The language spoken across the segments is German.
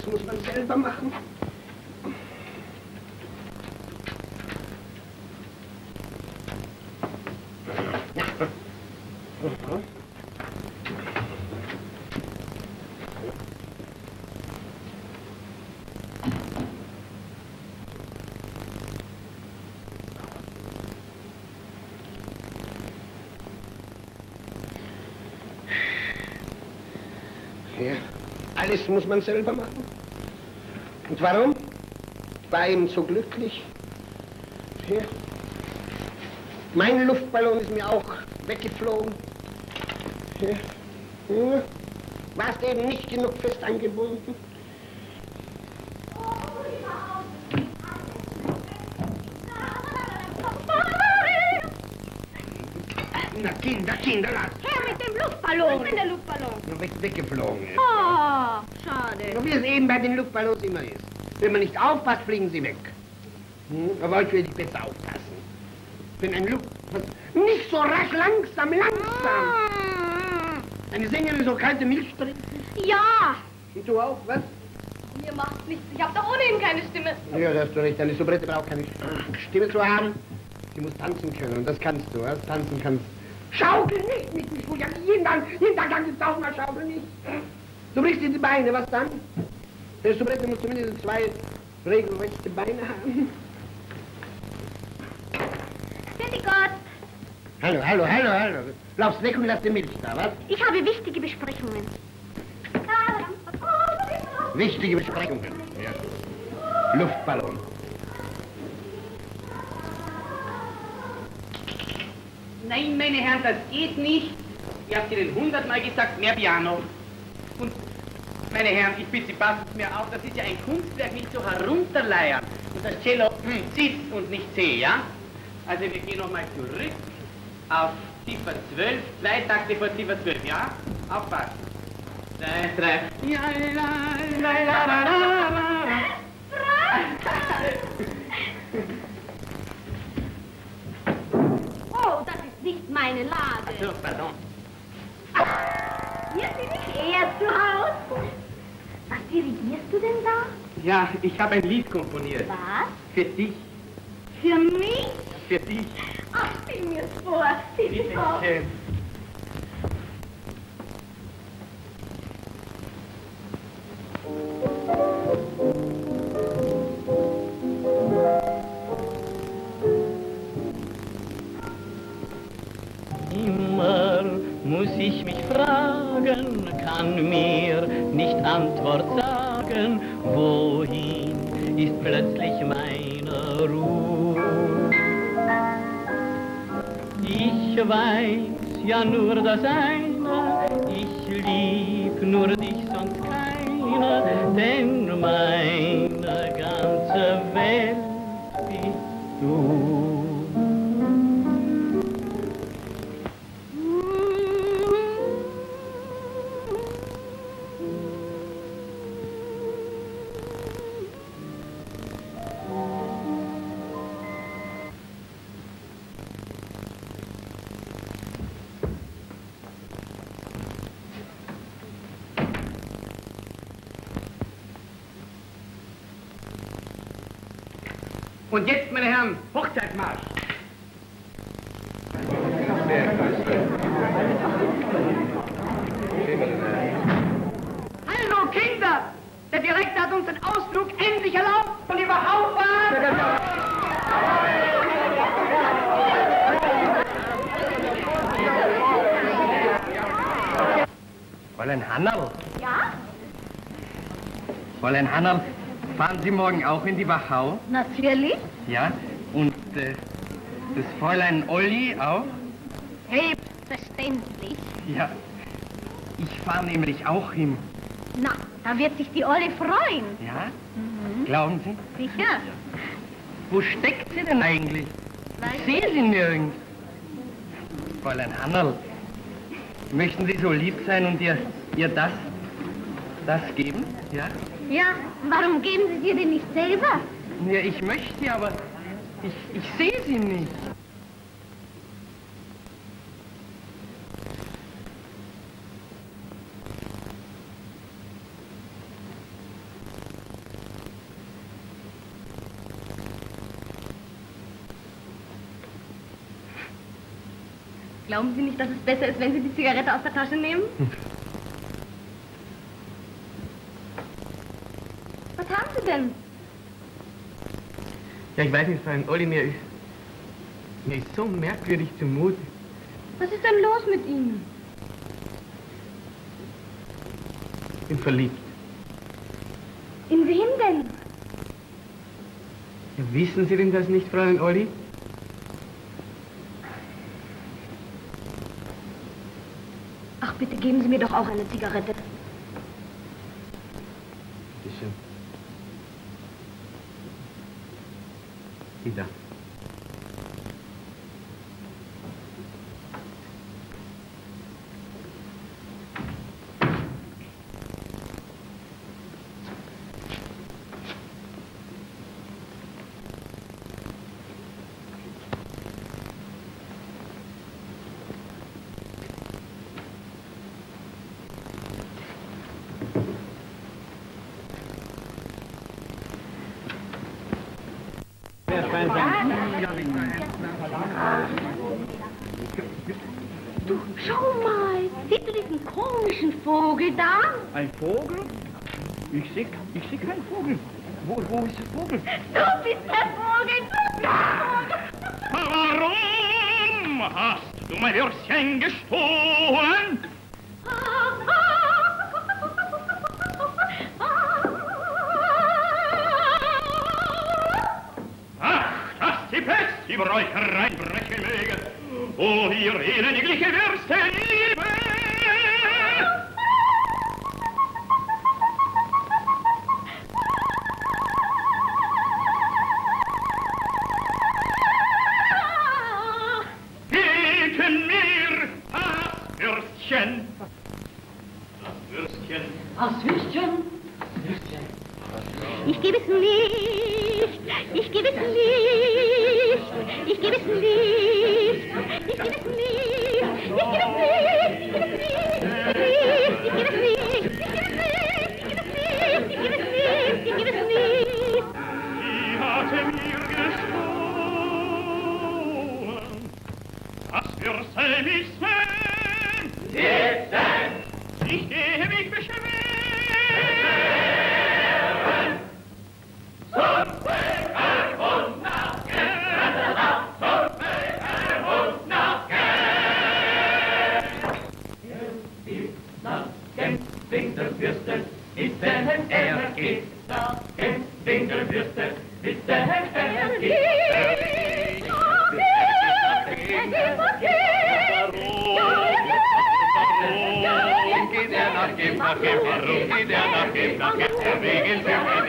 Alles muss man selber machen. Ja. Ja, alles muss man selber machen. Und warum? Ich war eben so glücklich. Ja. Mein Luftballon ist mir auch weggeflogen. Ja. Ja. Warst eben nicht genug fest angebunden. Na, Kinder, lass! Her mit dem Luftballon! Wo ist denn der Luftballon? Weggeflogen ist. Oh, schade. So wie es eben bei den Luftballons immer ist. Wenn man nicht aufpasst, fliegen sie weg. Aber heute werde ich besser aufpassen. Wenn ein Luftballon... Nicht so rasch, langsam! Eine Sängerin so kalte Milch trinken? Ja! Und du auch, was? Mir macht's nichts. Ich hab doch ohnehin keine Stimme. Ja, da hast du recht. Eine Soubrette braucht keine Stimme zu haben. Sie muss tanzen können. Und das kannst du, was? Tanzen kannst. Schaukel nicht mit mich, Julian. Jeden Tag kannst du tausendmal schaukeln nicht. Du brichst dir die Beine, was dann? Der Soubrette muss zumindest 2 regelrechte Beine haben. Bitte Gott! Hallo. Laufst weg und lass die Milch da, was? Ich habe wichtige Besprechungen. Wichtige Besprechungen. Ja. Luftballon. Nein, meine Herren, das geht nicht. Ich habe Ihnen 100-mal gesagt, mehr Piano. Und, meine Herren, ich bitte Sie, passen Sie mir auf, das ist ja ein Kunstwerk, nicht so herunterleiern. Und das Cello, Cis und nicht C, ja? Also wir gehen nochmal zurück auf Ziffer 12, 2 Takte vor Ziffer 12, ja? Aufpassen. 2, 3. Ja, Oh, das ist nicht meine Lage. So, pardon. Hier bin ich eher zu Hause. Was dirigierst du denn da? Ja, ich habe ein Lied komponiert. Was? Für dich. Für mich? Für dich. Ach, spiel mir's vor. Bitte doch. Schön. Immer muss ich mich fragen, kann mir nicht Antwort sagen, wohin ist plötzlich meine Ruhe. Ich weiß ja nur das eine, ich lieb nur dich, sonst keiner, denn meine ganze Welt bist du. Und jetzt, meine Herren, Hochzeitsmarsch. Hallo Kinder! Der Direktor hat uns den Ausflug endlich erlaubt. Und lieber Hauptmann! Fräulein Hannerl? Ja? Fräulein Hannerl, fahren Sie morgen auch in die Wachau? Natürlich. Ja? Und das Fräulein Olli auch? Selbstverständlich. Ja. Ich fahre nämlich auch hin. Na, da wird sich die Olle freuen. Ja? Glauben Sie? Sicher. Wo steckt sie denn eigentlich? Weiß Ich sehe sie nirgends. Fräulein Hannerl, möchten Sie so lieb sein und ihr das geben? Ja? Ja, warum geben Sie dir denn nicht selber? Ja, ich möchte, aber ich sehe sie nicht. Glauben Sie nicht, dass es besser ist, wenn Sie die Zigarette aus der Tasche nehmen? Was haben Sie denn? Ja, ich weiß nicht, Fräulein Olli, mir ist so merkwürdig zumute. Was ist denn los mit Ihnen? Ich bin verliebt. In wen denn? Ja, wissen Sie denn das nicht, Fräulein Olli? Ach, bitte geben Sie mir doch auch eine Zigarette. Bitte schön. Wieder. Du, schau mal. Siehst du diesen komischen Vogel da? Ein Vogel? Ich seh keinen Vogel. Wo ist der Vogel? Du bist der Vogel. Du bist der Vogel. Warum hast du mein Würstchen gestohlen? Ach, dass die Pest über euch hereinbrechen möge, o ihr elendigliche Würsteliebe! Gegen mir das Würstchen! Das Würstchen! Aus Würstchen? Ich gebe es nicht. Ich gebe es nicht. Ich gebe es nicht. Ich gebe es nicht. Ich gebe es nicht. Ich gebe es nicht. Ich gebe es nicht. Ich gebe es nicht. Ich gebe es nicht. Sie hatte mir gestohlen. Das Würstchen ist mein. Sitzen! Ich gehe mich beschweren. Winkelwürste, ist der er geht, sagen Winkelwürste, ist der er geht. Warum geht er nach Geb, warum geht er nach Geb, wegen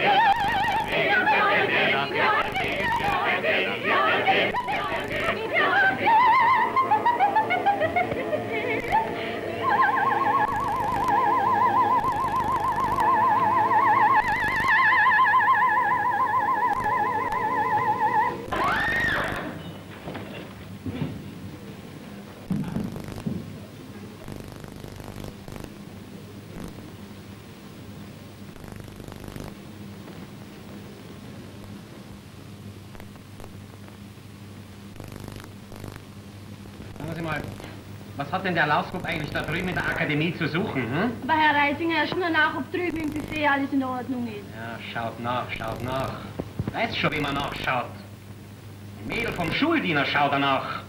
Was hat denn der Lausbub eigentlich da drüben in der Akademie zu suchen, hm? Aber Herr Reisinger, Herr schon nach, ob drüben im Buffet alles in Ordnung ist. Ja, schaut nach, schaut nach. Weiß schon, wie man nachschaut. Ein Mädel vom Schuldiener schaut danach.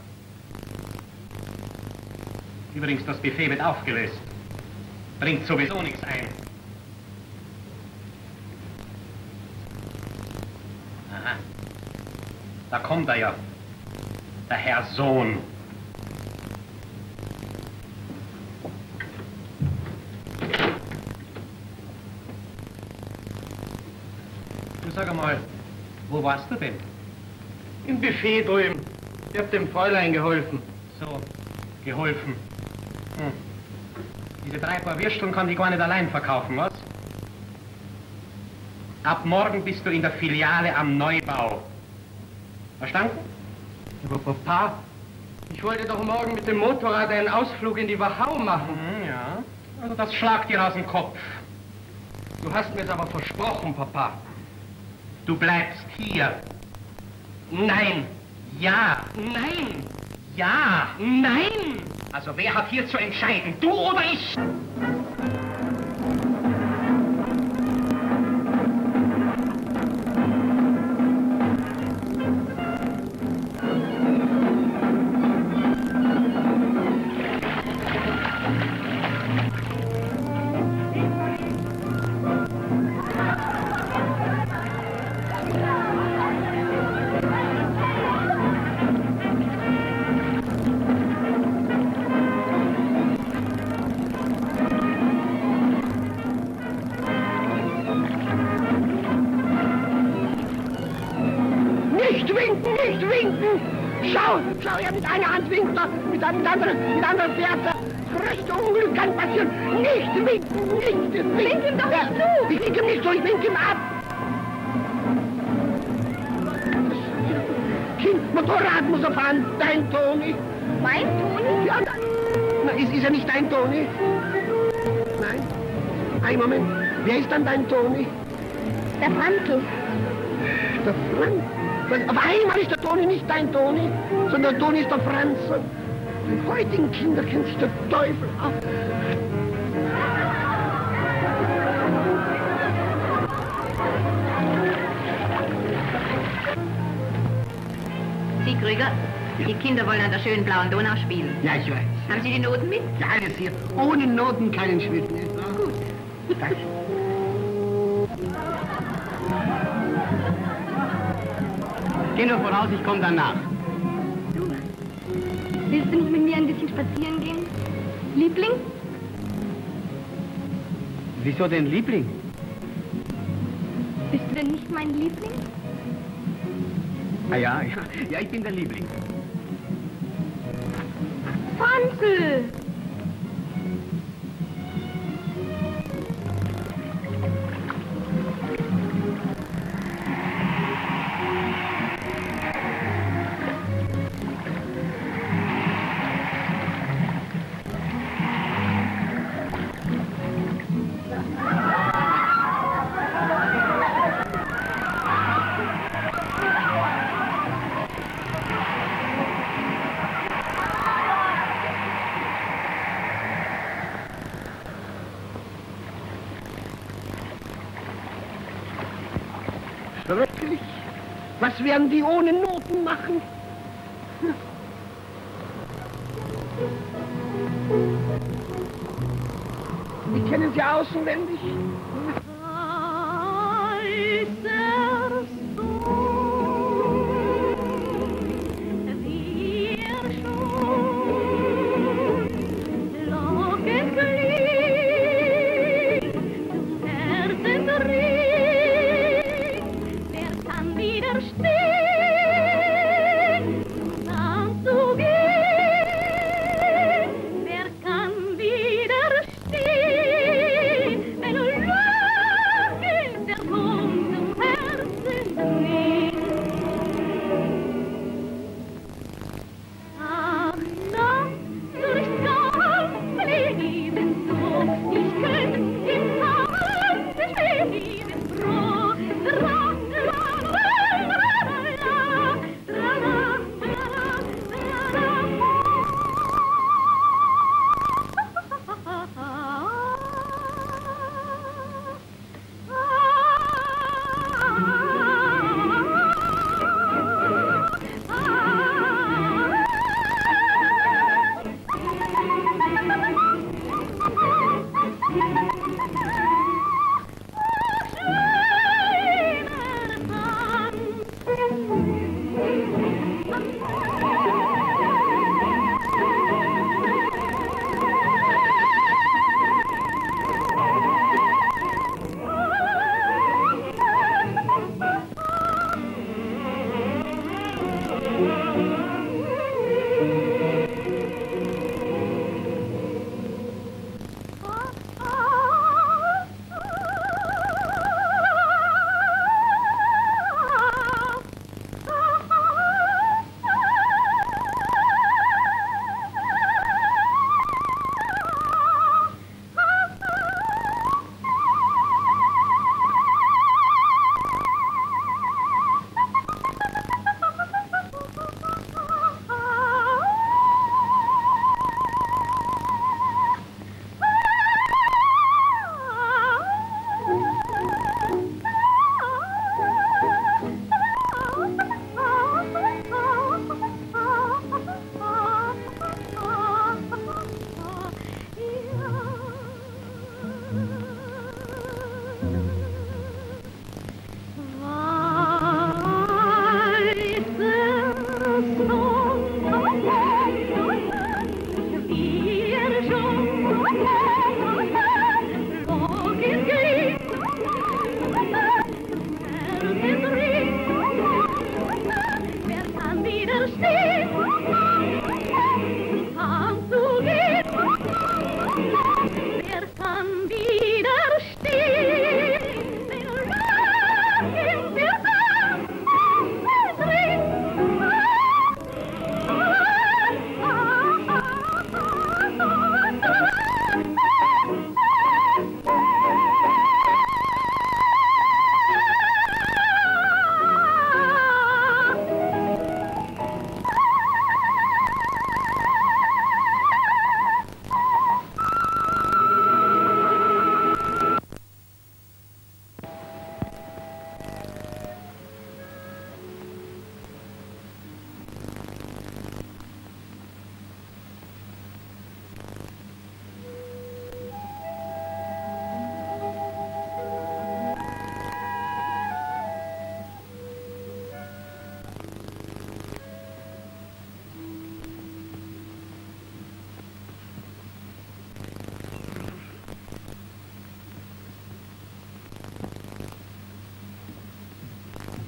Übrigens, das Buffet wird aufgelöst. Bringt sowieso nichts ein. Aha. Da kommt er ja. Der Herr Sohn. Sag einmal, wo warst du denn? Im Buffet drüben. Ich hab dem Fräulein geholfen. So, geholfen. Diese 3 Paar Würsteln kann die gar nicht allein verkaufen, was? Ab morgen bist du in der Filiale am Neubau. Verstanden? Aber Papa, ich wollte doch morgen mit dem Motorrad einen Ausflug in die Wachau machen. Ja, also das schlagt dir aus dem Kopf. Du hast mir es aber versprochen, Papa. Du bleibst hier. Nein. Ja. Nein. Ja, nein! Also wer hat hier zu entscheiden, du oder ich? Nicht winken! Schau, ja, mit einer Hand winkt er, mit anderen fährt er. Größte Unglück kann passieren. Nicht winken, nicht winken! Wink ihm doch nicht zu! Ich winke ihm nicht zu, ich winke ihm ab! Kind, Motorrad muss er fahren, dein Toni. Mein Toni? Ja, na, ist er nicht dein Toni? Nein? Ein Moment, wer ist dann dein Toni? Der Franzl. Der Franz? Auf einmal ist der Toni nicht dein Toni, sondern der Toni ist der Franz. Die heutigen Kinder kennt sich der Teufel aus. Sie, Krüger, die Kinder wollen an der schönen blauen Donau spielen. Ja, ich weiß. Haben Sie die Noten mit? Ja, alles hier. Ohne Noten keinen Schritt. Gut. Danke. Geh nur voraus, ich komme danach. Du, willst du nicht mit mir ein bisschen spazieren gehen? Liebling? Wieso denn Liebling? Bist du denn nicht mein Liebling? Ah ja, ich bin der Liebling. Franzl! Schrecklich. Was werden die ohne Noten machen? Die kennen sie auswendig.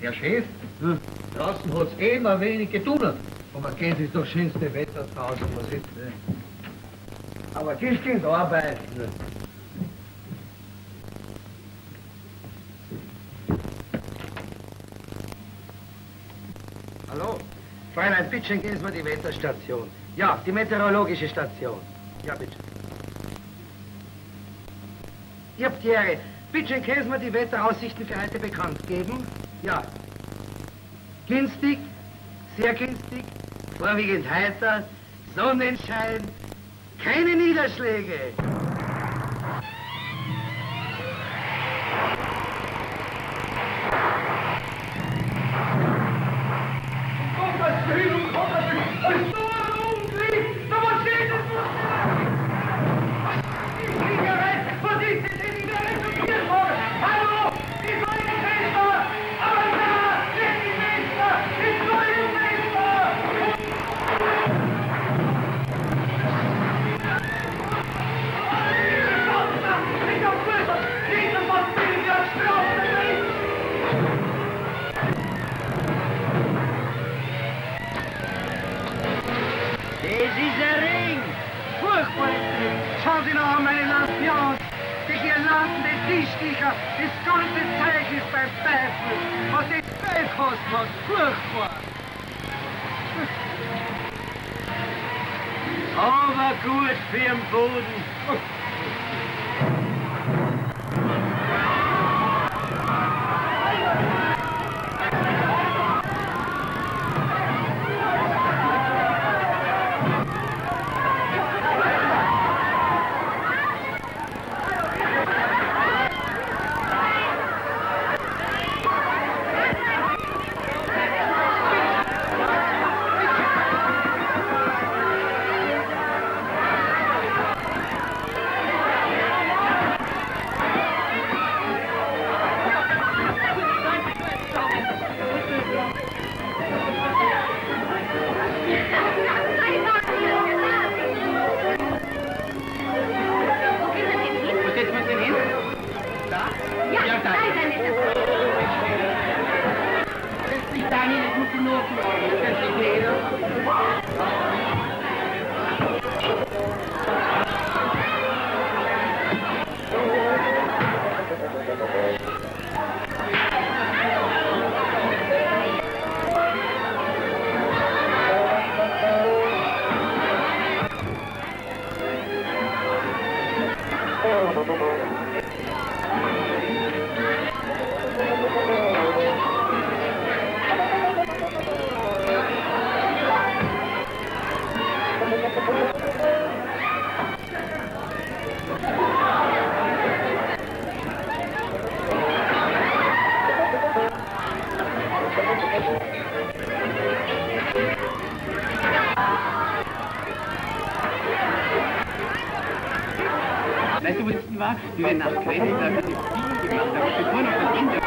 Herr Chef, draußen hat es immer wenig getunnert. Aber geht es doch schönste Wetter draußen, was ist denn? Aber das geht arbeiten. Hallo? Fräulein, bitte schön, gehen Sie mal die Wetterstation. Ja, die meteorologische Station. Ja, bitte. Ich hab die Ehre. Bitte schön, können Sie mir die Wetteraussichten für heute bekannt geben? Ja. Günstig, sehr günstig, vorwiegend heiter, Sonnenschein, keine Niederschläge. Das ganze Zeug ist beim Teufel. Was das Geld kostet hat, furchtbar. Aber gut für den Boden. Weißt du, wo das denn war? Wir werden nach Kreta, da hat die Fliegen gemacht, da ist nur noch das Ende.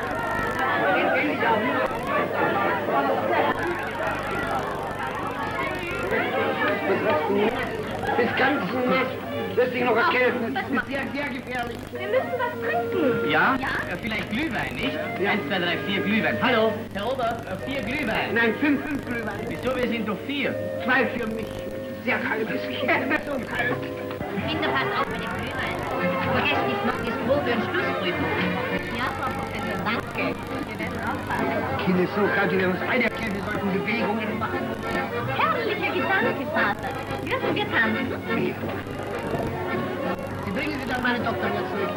Das ganz nett. Lässt sich noch erkälten. Das ist sehr, sehr gefährlich. Wir müssen was trinken. Ja? Ja? Vielleicht Glühwein, nicht? 1, 2, 3, 4 Glühwein. Hallo, Herr Ober, 4 Glühwein. Nein, 5 Glühwein. Wieso, wir sind doch 4. 2 für mich. Sehr kaltes Kerl, so kalt. Kinder, passt auf mit dem Glühwein. Vergesst nicht noch das Brot für den Schlussprüfung. Ja, Frau Professor, danke. Wir werden aufpassen. Kind ist so kalt, wir uns beide erkennen, wir sollten Bewegungen machen. Herrlicher Gedanke, Vater. Dürfen wir tanzen? Ja. Sie bringen Sie doch meine Tochter jetzt nicht.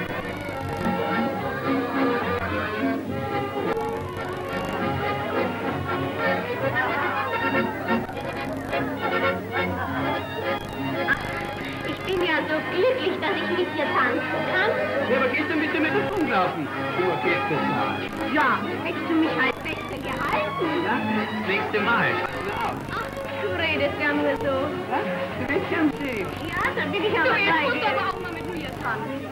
Ich bin ja so glücklich, dass ich mit dir tanzen kann. Ja, aber gestern bist du mit dem Funk laufen. Nur gestern Mal. Ja, hättest du mich als Beste gehalten? Ja, das nächste Mal. Ach, du redest ja nur so. Was? Du bist ja am See. Ja, dann will ich aber gleich. Du musst aber auch mal mit mir tanzen.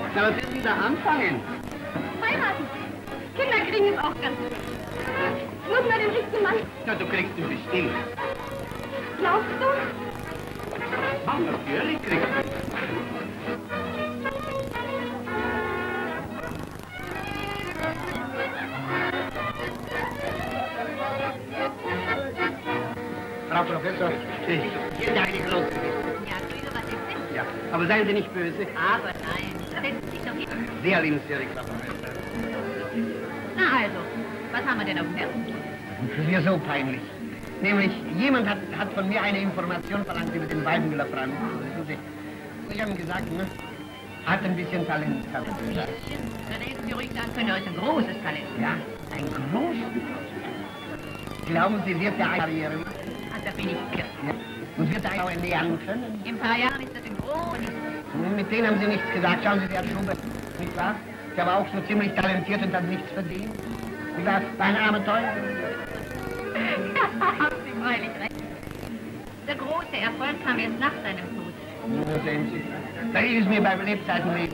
Na, was ist denn da anfangen? Heiraten. Kinder kriegen ist auch ganz gut. Muss nur den richtigen Mann. Na, du kriegst ihn bestimmt. Glaubst du? Ach, natürlich kriegst du ihn. Frau Professor, ich bin eigentlich los. Ja, Grüße, was ist denn? Ja, aber seien Sie nicht böse. Aber nein, setzen Sie sich doch hin. Sehr liebenswürdig, Frau Professor. Na also, was haben wir denn auf dem Herzen? Das ist mir so peinlich. Nämlich, jemand hat von mir eine Information verlangt über den Weidenmüller Franz. Ich habe ihm gesagt, ne? Hat ein bisschen Talent. Hat er gesagt. Na, denken Sie ruhig sagen können, er ist ein großes Talent. Ja, ein großes. Glauben Sie, wird er eine Karriere machen? Ach, da bin ich sicher. Ja. Und wird er auch lernen können? In ein paar Jahren ist das ein großes. Mit denen haben Sie nichts gesagt. Schauen Sie, der Schubert, nicht wahr? Der war auch so ziemlich talentiert und hat nichts verdient. Nicht wahr? War ein armer Teufel. Haben Sie freilich recht. Der große Erfolg kam erst nach seinem Tod. Na, sehen Sie. Da ist es mir beim Lebzeiten lieber.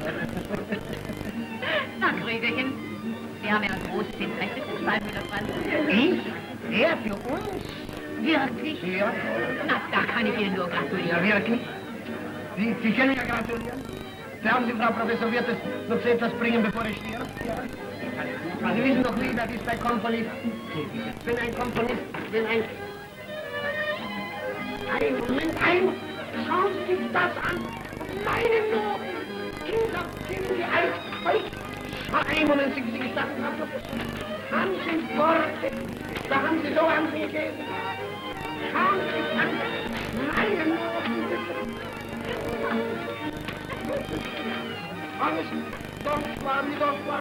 Na, Krügerchen, Sie haben ja ein großes Interesse für Schwalbenmüller Franz. Ich? Er für uns? Wirklich? Ja. Na, da kann ich Ihnen nur gratulieren. Ja, wirklich? Sie können ja gratulieren. Glauben Sie, Frau Professor, wird es noch so etwas bringen, bevor er stirbt? Ja. Sie wissen doch nie, das ist bei Komponisten. Wenn ein Komponist, Moment, schauen Sie sich das an. Meine Noten. Kinder, die alt. Ein Moment, Sie gestatten, Frau Professor. Haben Sie Worte? Da haben Sie so an mir gegeben. Schauen Sie sich an. Meine Noten. Alles, doch war.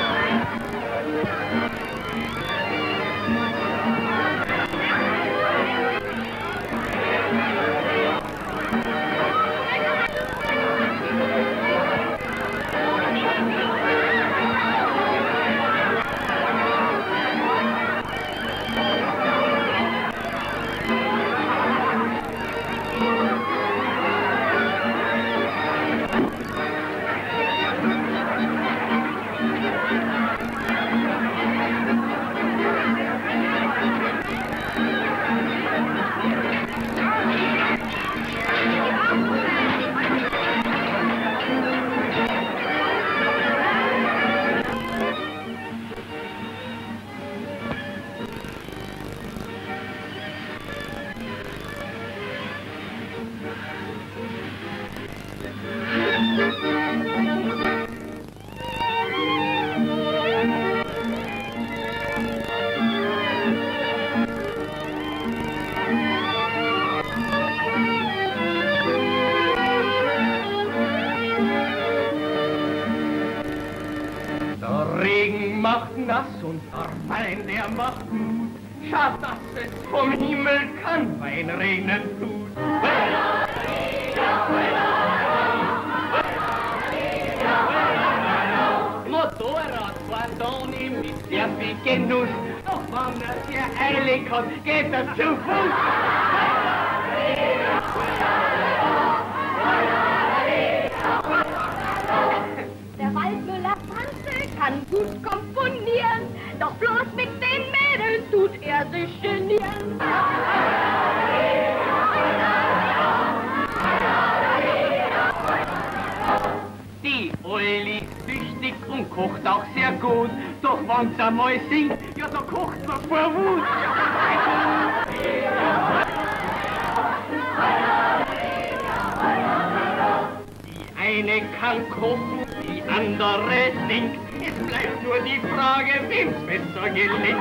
Und Armein, der macht Mut. Schad, dass es vom Himmel kann Wein regnen tut. Motorrad fahren ihm mit sehr viel Genuss. Doch wenn er sehr eilig hat, geht er zu Fuß. Der Waldmüller Franzl kann gut komponieren, doch bloß mit den Mädels tut er sich genieren. Die Euli ist tüchtig und kocht auch sehr gut, doch wenn's einmal singt, ja da kocht man vor Wut. Die eine kann kochen, die andere singt. Es bleibt nur die Frage, wem's besser gelingt.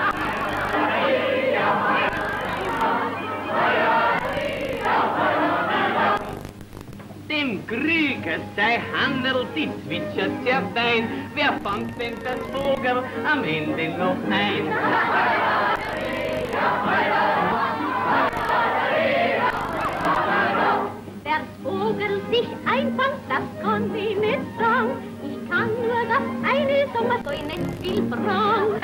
Dem Krüger sei Handel, die zwitschert sehr fein. Wer fängt denn das Vogel am Ende noch ein? Wer Vogel sich einfängt, das kann ich nicht sagen. Ich kann nur das eine, so man soll nicht viel fragen.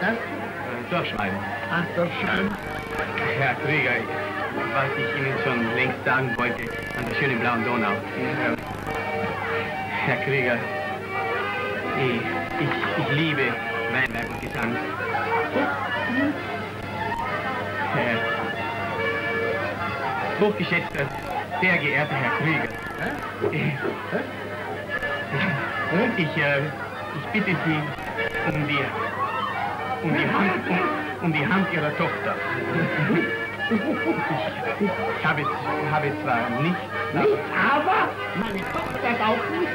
Was? Durchschreiben. Ach, durchschreiben. Herr Krieger, was ich Ihnen schon längst sagen wollte, an der schönen blauen Donau. Herr Krieger, ich liebe Weinberg und Gesang. Hochgeschätzter, sehr geehrter Herr Krieger. Ich bitte Sie um die Hand Ihrer Tochter. Ich habe zwar nicht, Aber meine Tochter auch nicht.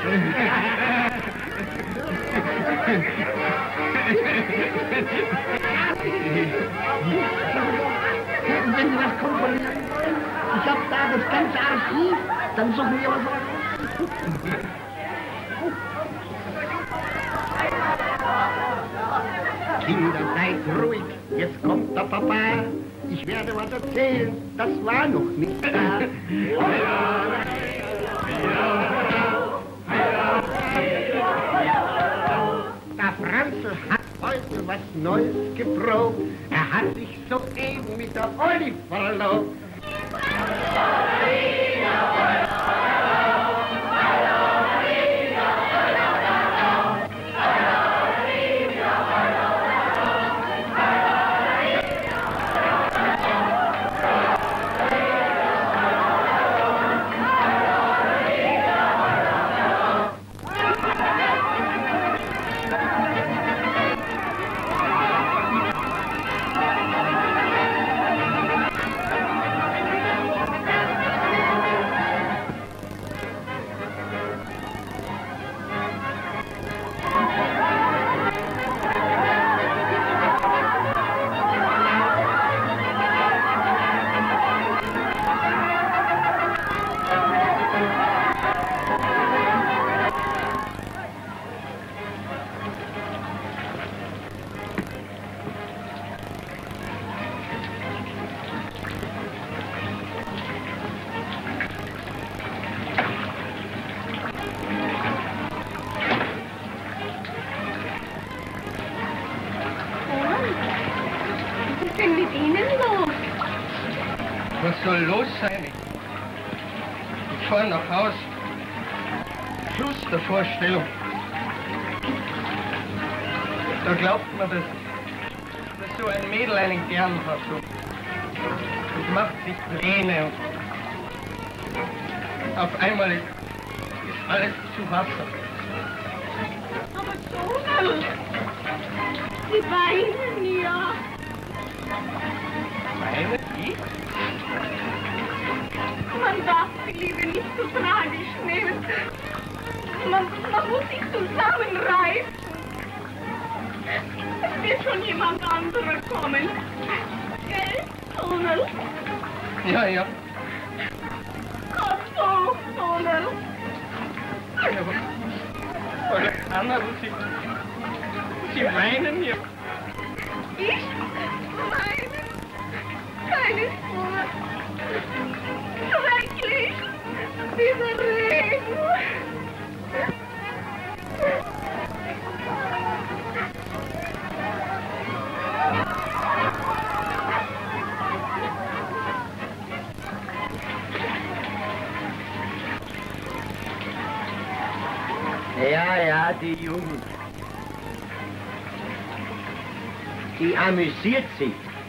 Und wenn Sie das komponieren wollen, ich habe da das ganze Archiv, dann suchen wir was aus. Kinder, seid ruhig, jetzt kommt der Papa. Ich werde was erzählen, das war noch nicht da. Der Franzl hat heute was Neues geprobt. Er hat sich soeben mit der Olli verlobt. Was soll los sein? Ich fahre nach Haus. Schluss der Vorstellung. Da glaubt man, dass so ein Mädel einen gern hat. Und macht sich Pläne. Und auf einmal ist alles zu Wasser. Aber Donald, Sie weinen ja. Weinen? Ich? Man darf die Liebe nicht so tragisch nehmen. Man muss sich zusammenreißen. Es wird schon jemand anderer kommen. Gell, Donald? Ja. Gott so, Donald. Ja, aber Anna, Sie weinen ja. Ich? Weinen? Keine Spur. Schrecklich. Dieser Regen. Ja, die Jugend. Die amüsiert sich.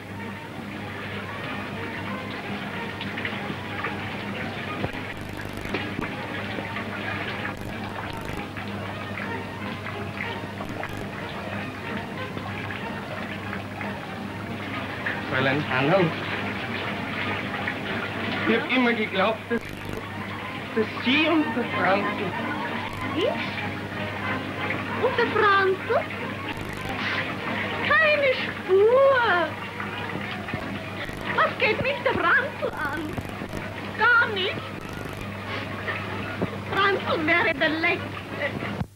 Fräulein Hannel, ich hab immer geglaubt, dass Sie und der Franzl... Ich? Und der Franzl? Keine Spur. Was geht mich der Franzl an? Gar nicht. Franzl wäre der Letzte.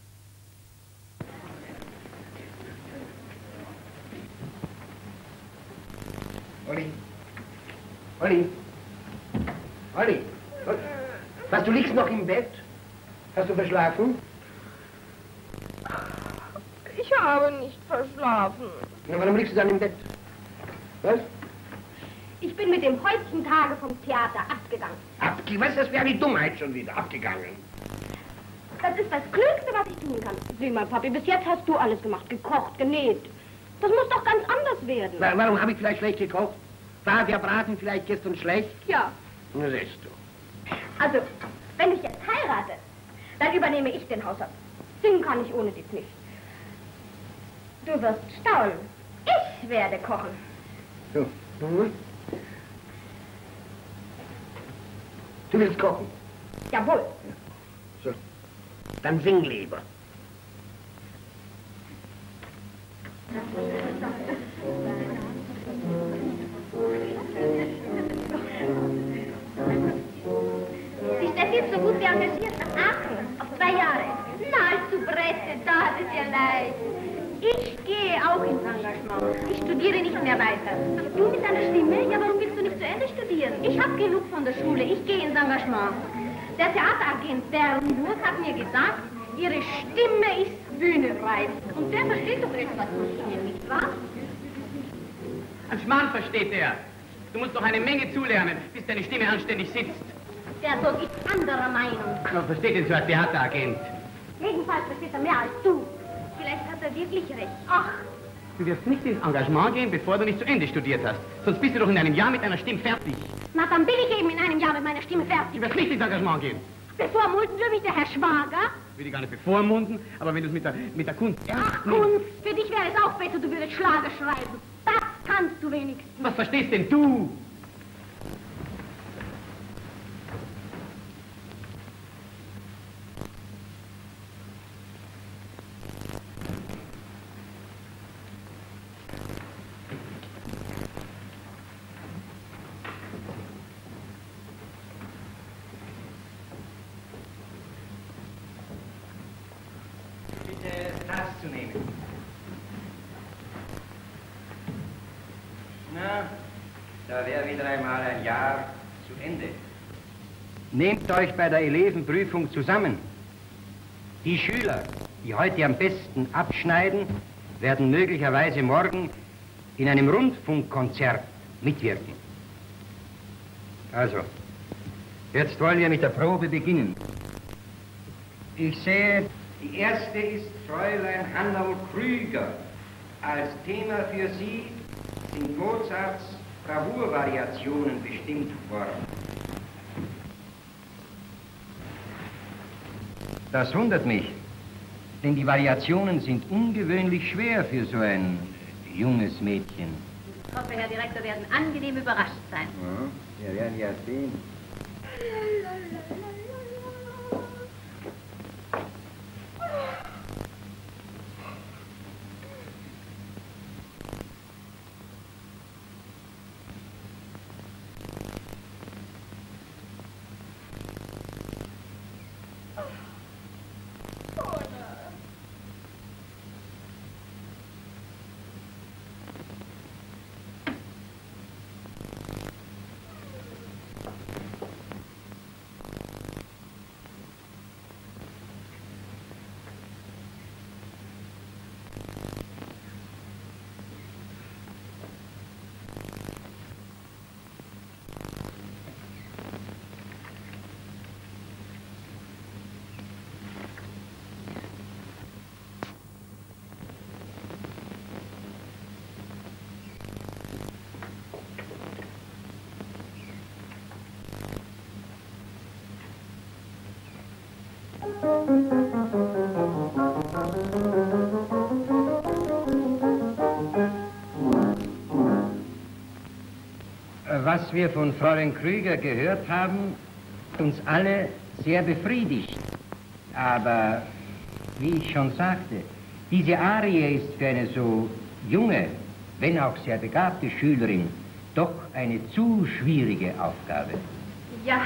Olli. Was, du liegst noch im Bett? Hast du verschlafen? Ich habe nicht verschlafen. Na, warum liegst du dann im Bett? Was? Ich bin mit dem heutigen Tage vom Theater abgegangen. Was ist das für eine Dummheit schon wieder? Abgegangen. Das ist das Klügste, was ich tun kann. Sieh mal, Papi, bis jetzt hast du alles gemacht. Gekocht, genäht. Das muss doch ganz anders werden. Warum habe ich vielleicht schlecht gekocht? War der Braten vielleicht gestern schlecht? Ja. Na, siehst du. Also, wenn ich jetzt heirate, dann übernehme ich den Haushalt. Singen kann ich ohne dich nicht. Du wirst staunen. Ich werde kochen. So. Mhm. Du willst kochen? Jawohl. So. Dann sing lieber. Die Steffi ist so gut wie engagiert nach Aachen. Auf 2 Jahre. Na, zu Brette, da hat es ihr leid. Ich gehe auch ins Engagement. Ich studiere nicht mehr weiter. Du mit deiner Stimme? Ja, warum willst du nicht zu Ende studieren? Ich habe genug von der Schule. Ich gehe ins Engagement. Der Theateragent Bernburg hat mir gesagt, ihre Stimme ist bühnenreif. Und der versteht doch etwas von Singen, nicht wahr? Ein Schmarrn versteht er. Du musst noch eine Menge zulernen, bis deine Stimme anständig sitzt. Der Sohn ist anderer Meinung. Was versteht denn so ein Theateragent? Jedenfalls versteht er mehr als du. Vielleicht hat er wirklich recht. Ach, Du wirst nicht ins Engagement gehen, bevor du nicht zu Ende studiert hast. Sonst bist du doch in einem Jahr mit deiner Stimme fertig. na dann bin ich eben in einem Jahr mit meiner Stimme fertig. Du wirst nicht ins Engagement gehen. Bevormunden wir mich der Herr Schwager? Ich will dich gar nicht bevormunden, aber wenn du es mit der Kunst Ach, ernst nimmst... Kunst, für dich wäre es auch besser, du würdest Schlager schreiben. Das kannst du wenigstens. Was verstehst denn du? Zu nehmen. Na, da wäre wieder einmal ein Jahr zu Ende. Nehmt euch bei der Elevenprüfung zusammen. Die Schüler, die heute am besten abschneiden, werden möglicherweise morgen in einem Rundfunkkonzert mitwirken. Also, jetzt wollen wir mit der Probe beginnen. Ich sehe, die erste ist Fräulein Hannel Krüger. Als Thema für sie sind Mozarts Bravourvariationen bestimmt worden. Das wundert mich, denn die Variationen sind ungewöhnlich schwer für so ein junges Mädchen. Ich hoffe, Herr Direktor, werden angenehm überrascht sein. Ja, wir werden ja sehen. Was wir von Fräulein Krüger gehört haben, hat uns alle sehr befriedigt. Aber, wie ich schon sagte, diese Arie ist für eine so junge, wenn auch sehr begabte Schülerin doch eine zu schwierige Aufgabe. Ja,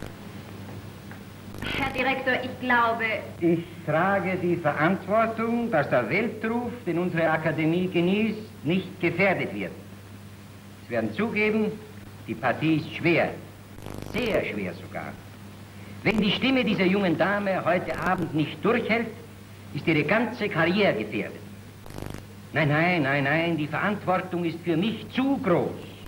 Herr Direktor, ich glaube... Ich trage die Verantwortung, dass der Weltruf, den unsere Akademie genießt, nicht gefährdet wird. Sie werden zugeben, die Partie ist schwer, sehr schwer sogar. Wenn die Stimme dieser jungen Dame heute Abend nicht durchhält, ist ihre ganze Karriere gefährdet. Nein, nein, nein, nein, die Verantwortung ist für mich zu groß.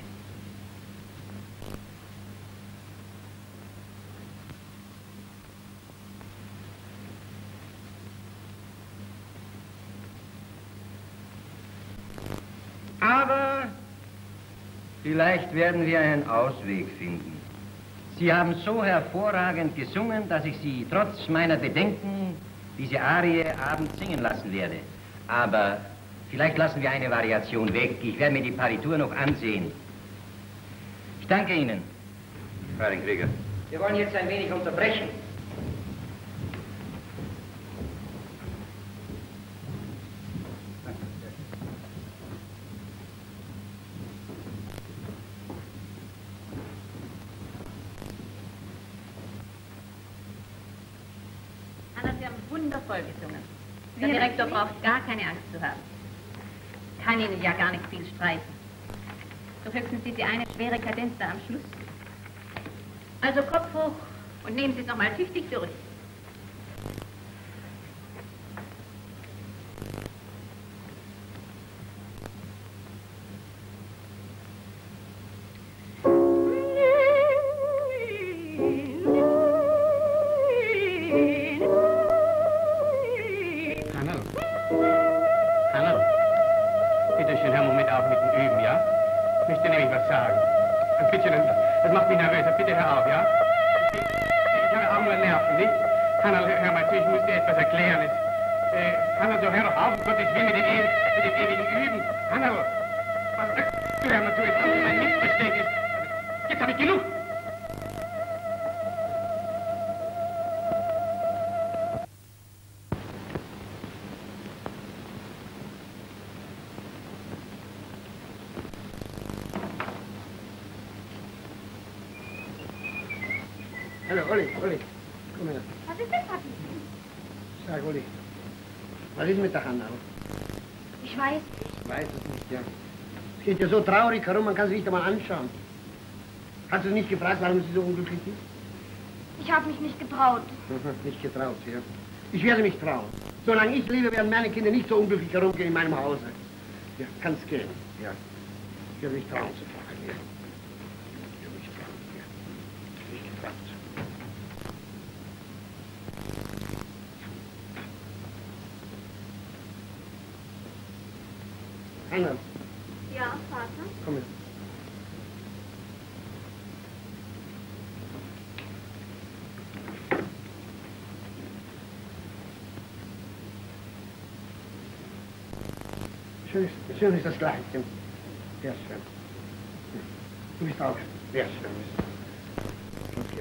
Aber vielleicht werden wir einen Ausweg finden. Sie haben so hervorragend gesungen, dass ich Sie trotz meiner Bedenken diese Arie abends singen lassen werde. Aber vielleicht lassen wir eine Variation weg. Ich werde mir die Partitur noch ansehen. Ich danke Ihnen, Fräulein Krieger. Wir wollen jetzt ein wenig unterbrechen. Wundervoll gesungen. Der Direktor braucht gar keine Angst zu haben. Kann Ihnen ja gar nicht viel streichen. So höchstens diese eine schwere Kadenz da am Schluss. Also Kopf hoch und nehmen Sie es nochmal tüchtig durch. Hallo, Olli, komm her. Was ist denn, Papi? Sag, Olli, was ist mit der Hanna? Ich weiß nicht. Ich weiß es nicht, ja. Es geht ja so traurig herum, man kann sie nicht einmal anschauen. Hast du nicht gefragt, warum sie so unglücklich ist? Ich habe mich nicht getraut. Nicht getraut, ja. Ich werde mich trauen. Solange ich lebe, werden meine Kinder nicht so unglücklich herumgehen in meinem Hause. Ja, kann's gehen, ja. Ich werde mich trauen zu fragen, ja. Ich werde mich trauen, ja. Nicht getraut. Anna. Ja, Vater? Komm her. Schön ist das Kleidchen. Sehr schön. Du bist auch sehr schön. Okay.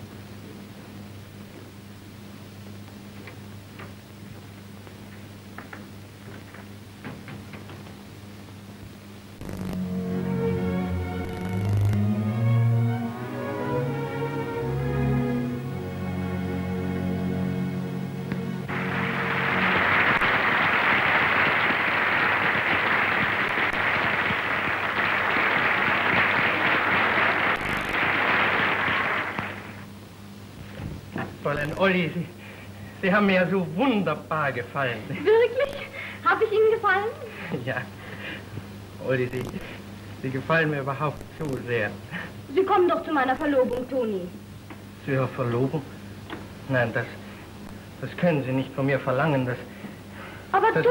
Fräulein Olli, Sie haben mir ja so wunderbar gefallen. Wirklich? Habe ich Ihnen gefallen? Ja, Olli, Sie gefallen mir überhaupt so sehr. Sie kommen doch zu meiner Verlobung, Toni. Zu Ihrer Verlobung? Nein, das können Sie nicht von mir verlangen, das... Aber das, du...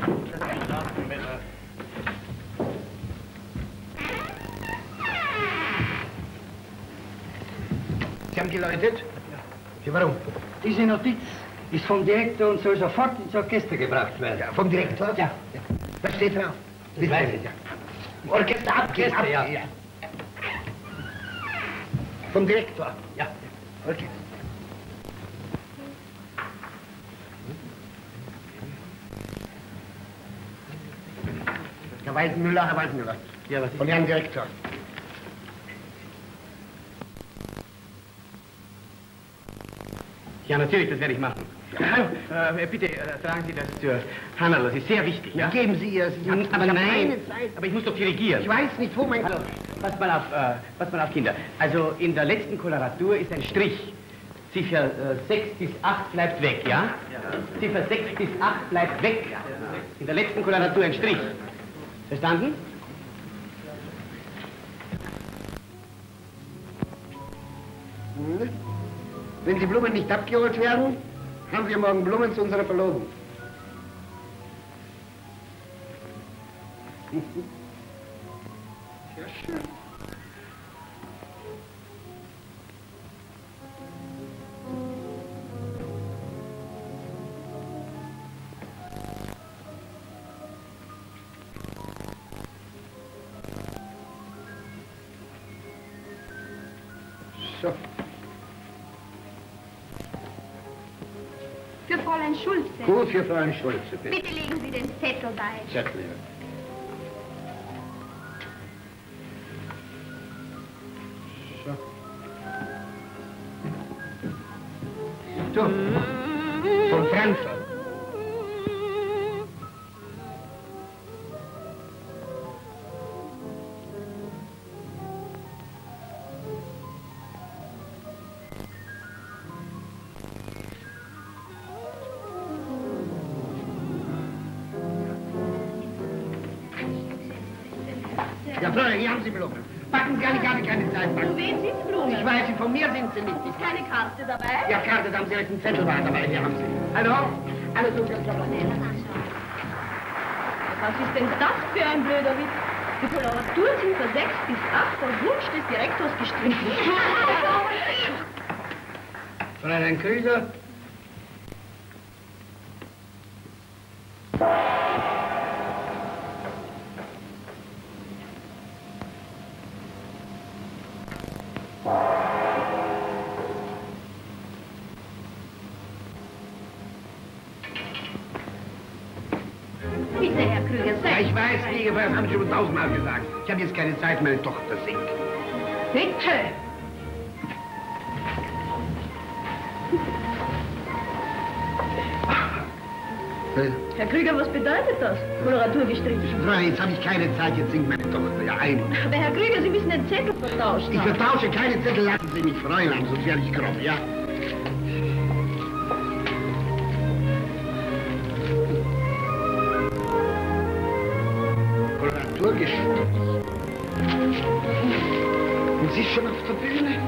Sie haben geläutet? Ja, warum? Diese Notiz ist vom Direktor und soll sofort ins Orchester gebracht werden. Ja, vom Direktor? Ja. Was steht drauf? Ich weiß es, ja. Orchester abgehen. Orchester, ja. Vom Direktor? Ja. Okay. Herr Waldmüller. Ja, was ist... Von Herrn Direktor. Ja, natürlich, das werde ich machen. Hallo, bitte tragen Sie das zur Hanna, das ist sehr wichtig, ja? Geben Sie ihr. Aber nein, aber ich muss doch dirigieren. Ich weiß nicht, wo mein... Hallo, passt mal auf, Kinder. Also in der letzten Koloratur ist ein Strich. Ziffer 6 bis 8 bleibt weg, ja? Ja. Ziffer 6 bis 8 bleibt weg. in der letzten Koloratur ein Strich. Verstanden? Wenn die Blumen nicht abgeholt werden, haben wir morgen Blumen zu unserer Verlobung. Ja, schön. So. Für Fräulein Schulze. Gut, für Fräulein Schulze, bitte. Bitte legen Sie den Zettel bei. Zettel, ja. So. So, von Frankfurt. Ja, Fräulein, hier haben Sie Blumen. Backen Sie keine Zeit backen. Von wem sind Blumen? Ich weiß, von mir sind sie nicht. Ist keine Karte dabei? Ja, Karte, da haben Sie recht, einen Zettel war dabei, hier haben Sie. Hallo? Alles gut, ganz klar. Was ist denn das für ein blöder Witz? Die Koloraturen sind von 6 bis 8 auf Wunsch des Direktors gestrichen. Fräulein Krüger. Bitte, Herr Krüger, Ja, sei. ich weiß, Liegefeuer, das haben Sie schon 1000-mal gesagt. Ich habe jetzt keine Zeit, meine Tochter singt. Bitte! Herr Krüger, was bedeutet das? Koloratur gestrichen. Fräulein, jetzt habe ich keine Zeit, jetzt singt meine Tochter ja ein. Aber Herr Krüger, Sie müssen den Zettel vertauscht Ich haben. vertausche keine Zettel, lassen Sie mich, Fräulein, sonst werde ich grob, ja? Koloratur gestrichen. Und sie ist schon auf der Bühne?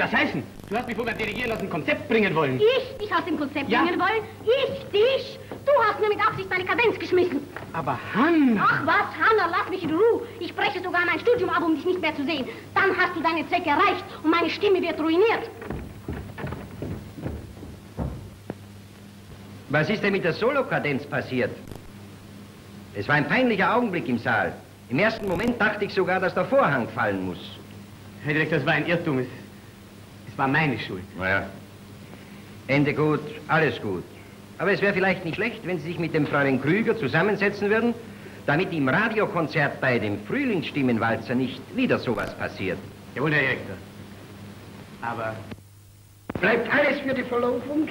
das heißen? Du hast mich vorher dirigieren aus dem Konzept bringen wollen. Ich dich aus dem Konzept bringen wollen? Ich dich? Du hast mir mit Absicht meine Kadenz geschmissen. Aber Hanna... Ach was, Hanna, lass mich in Ruhe. Ich breche sogar mein Studium ab, um dich nicht mehr zu sehen. Dann hast du deinen Zweck erreicht und meine Stimme wird ruiniert. Was ist denn mit der Solokadenz passiert? Es war ein peinlicher Augenblick im Saal. Im ersten Moment dachte ich sogar, dass der Vorhang fallen muss. Herr Direktor, das war ein Irrtum. Es war meine Schuld. Naja. Ende gut, alles gut. Aber es wäre vielleicht nicht schlecht, wenn Sie sich mit dem Fräulein Krüger zusammensetzen würden, damit im Radiokonzert bei dem Frühlingsstimmenwalzer nicht wieder sowas passiert. Jawohl, Herr Direktor. Aber... Bleibt alles für die Verlobung?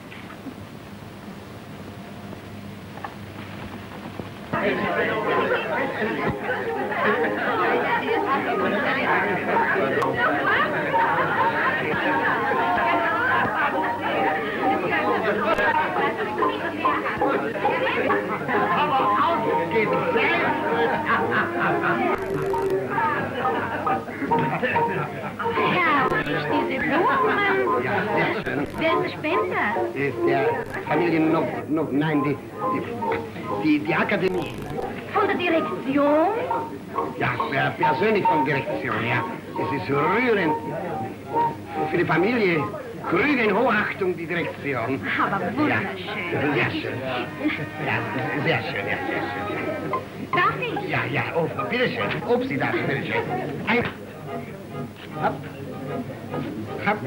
Herrlich, diese Blumen. Ja, sehr schön. Wer ist der Spender? Der Familie nein, die Akademie. Von der Direktion? Ja, persönlich von Direktion, ja. Es ist rührend. Für die Familie Krüger in Hochachtung, die Direktion. Aber wunderschön. Ja, sehr schön. Ja, sehr schön, ja, sehr schön. Darf ich? Ja, oh, bitteschön. Ob Sie das, bitteschön. Ein... Hopp. Hopp.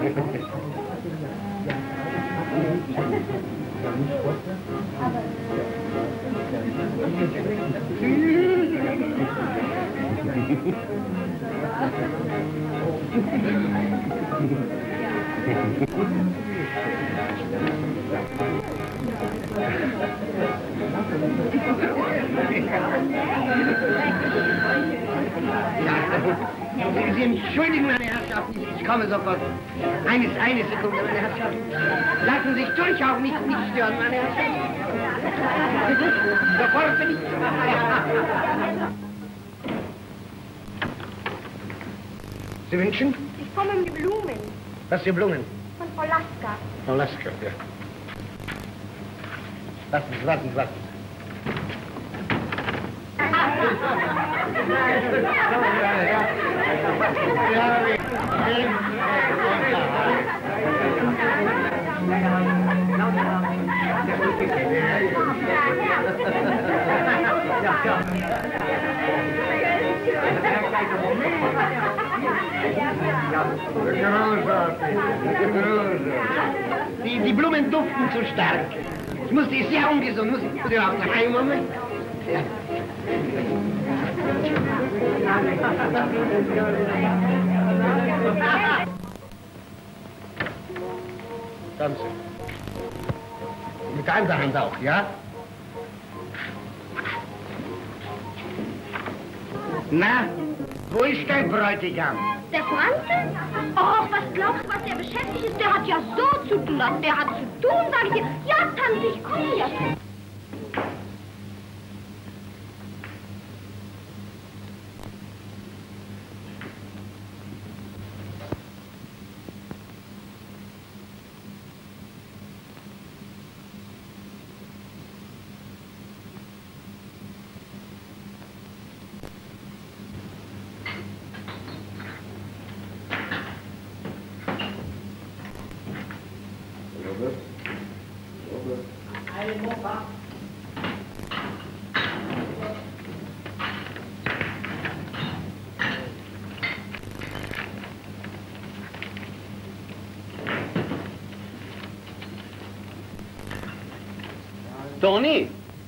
Sie entschuldigen, meine Herrschaften, ich komme sofort. Eine Sekunde, meine Herrschaften. Lassen Sie sich durch auch nicht stören, meine Herrschaften. Sofort bin ich. Sie wünschen? Ich komme um die Blumen. Was für Blumen? Von Frau Lasker. Frau Lasker, ja. Warten Sie. Die Blumen duften zu stark. Die ist sehr ungesund. Muss ich auch noch einen Moment? Ja. Ganz. Mit der anderen Hand auch, ja? Na, wo ist dein Bräutigam? Der Franze? Och, was glaubst du, was der beschäftigt ist? Der hat ja so zu tun. Der hat zu tun, sag ich dir. Ja, Tante, ich komme jetzt. Toni?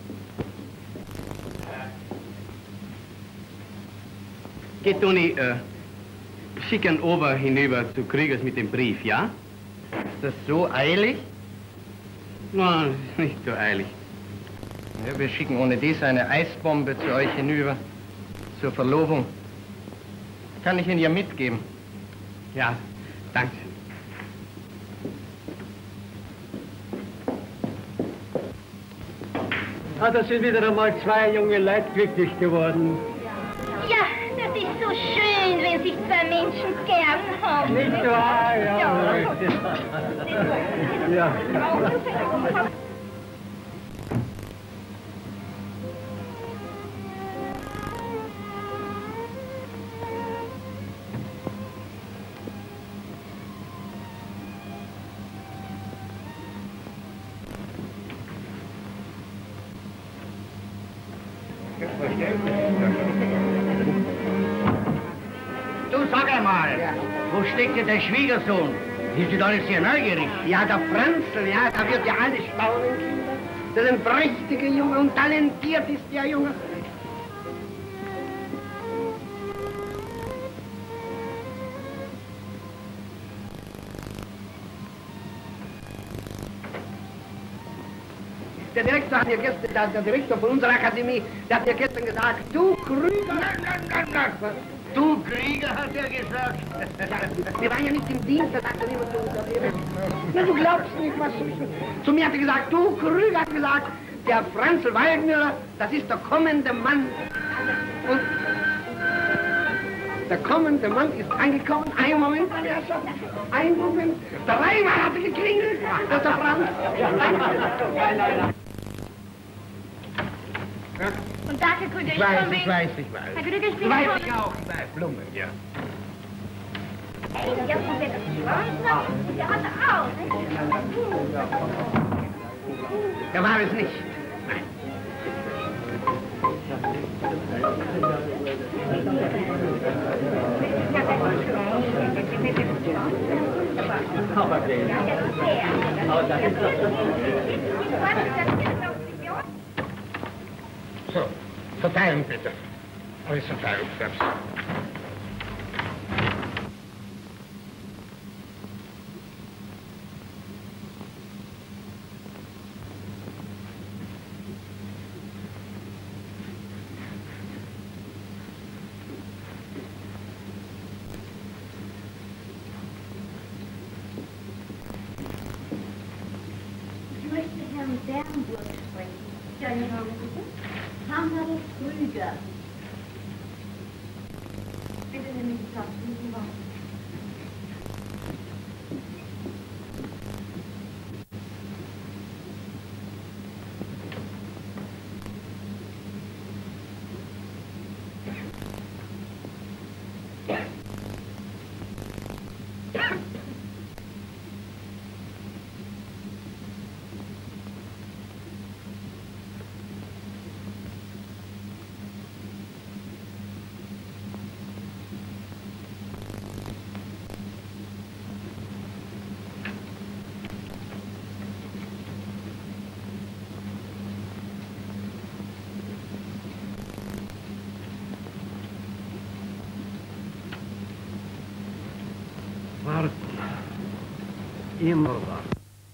Geh, Toni, schick einen Ober hinüber zu Krügers mit dem Brief, ja? Ist das so eilig? Nein, ist nicht so eilig. Ja, wir schicken ohne dies eine Eisbombe zu euch hinüber. Zur Verlobung. Kann ich Ihnen ja mitgeben. Ja, danke. Ah, da sind wieder einmal zwei junge Leute glücklich geworden. Ja, das ist so schön, wenn sich zwei Menschen gern haben. Nicht wahr? Ja. Ja. Du sag einmal, wo steckt denn der Schwiegersohn? Die sind alle sehr neugierig. Ja, der Franzl, ja, da wird ja alles staunen, Kinder. Das ist ein prächtiger Junge und talentiert ist der Junge. Der Direktor hat mir gestern, der Direktor von unserer Akademie, der hat mir gestern gesagt, du Krüger. Nein. Du Krieger, hat er gesagt. Ja, wir waren ja nicht im Dienst, da sagt er niemand zu uns. Na, du glaubst nicht, was zu mir hat er gesagt, du Krüger, hat gesagt, der Franzl Waldmüller, das ist der kommende Mann. Und der kommende Mann ist angekommen. Einen Moment, meine Herrschaft. Einen Moment. Dreimal hat er geklingelt. Das ist der Franz. Und danke, Kunde, Ich weiß. Herr Krüger, ich bin Weiß ich auch. Blume, ja. Ja, von der Schwanz, der hat auch. Der war es nicht. So, Verzeihung bitte. Alles Verzeihung selbst. Ich möchte Herrn Bernburg sprechen. Deine Name bitte? Hammer Krüger. Bitte nehmen Sie Platz. Warten. Immer warten.